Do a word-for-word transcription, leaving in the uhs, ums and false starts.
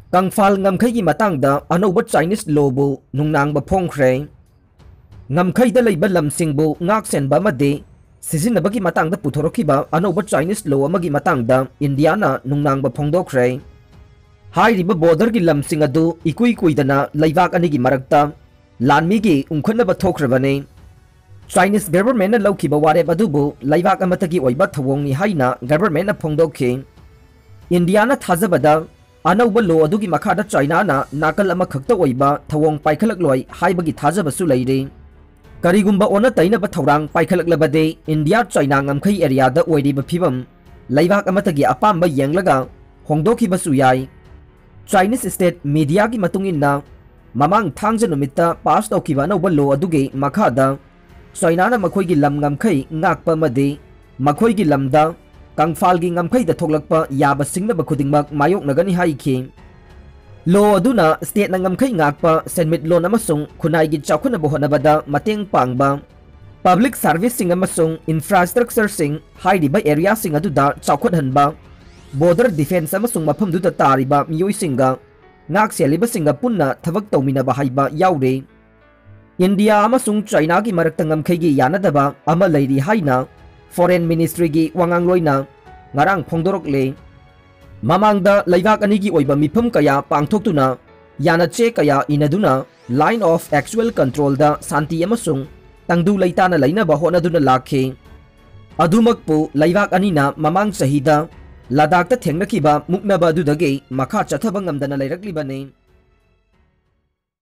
कंफाल ngमखई मतंगदा अनौब Chinese लोबु नुंगनांगब फोंखरे ngमखईदा लेबा लमसिंगबु ngaksenba amade सिजिनबगी मतंगदा पुथोरखिबा अनौब चाइनीस लो अमगी मतंगदा इंडियाना नुंगनांगब फोंदोखरे हाइरिबा बॉर्डर की लमसिंग अदु इकुई कुइदना लैवाक अनिगी मरक्ता लानमीगी उंखनबा थोखरबने चाइनीस गवर्नमेंट ना लौखिबा वारेब अदुबु लैवाक अमतगी ओइबा थवोंगनी हाइना गवर्नमेंट ना फोंदोखे इंडियाना थाजबदा अनौब लो अदुगी मखादा चाइना ना नाकल अमा खक्ता ओइबा थवोंग पाइखलकलोय हाइबगी थाजबसु लैरे करीगुंबा ओना तैनबा थौरांग पाइखलकलबदे इंडिया चाइना ngमखई एरियादा ओइरिबा फिबम लैवाक अमतगी अपाम्बा येंगलगा होंदोखिबसु याय चाइनीस स्टेट मीडिया की मतुंगिन्ना ममांग थांगज नुमित्ता पास तौखिबा अनौब लो अदुगे मखादा चाइना ना मखोइगी लम ngमखई ngakpa amade मखोइगी लमदा कंफालगी ngमखईदा थोकलकपा याबा सिंगनबा खुदिंगमक मायोकनगनी हाइखि लो अदुना स्टेट ना ngमखई ngakpa सेनमिट लोन अमसुंग खुनाइगी चाखुनबा होनबदा मतेंग पांगबा पब्लिक सर्विस सिंग अमसुंग इंफ्रास्ट्रक्चर सिंग हाइरिबा एरिया सिंग अदुदा चाखुनहनबा बॉर्डर डिफेंस अमसुंग मफमदुदा तारिबा मियोइसिंगा ngak सेलिबसिंगा पुन्ना थबक तौमिनबा हाइबा याउरे इंडिया अमसुंग चाइना की मरक्ता ngमखईगी यानदबा अमा लैरि हाइना फॉरेन मिनिस्ट्री की वांगांगलोइना ngarang फोंदोरकले ममांगदा लैवाक अनिगी ओइबा मिफम कया पांगथोक्तुना याना चे कया इनदुना लाइन ऑफ एक्चुअल कंट्रोल दा शांति अमसुंग तंगदु लैताना लैनबा होनदुना लाखे अदुमकपु लैवाक अनिना ममांग सहिदा लद्दाख थेंगनखिबा मुक्नबा अदुदगे मखा चथबा ngamदना लैरक्लिबने।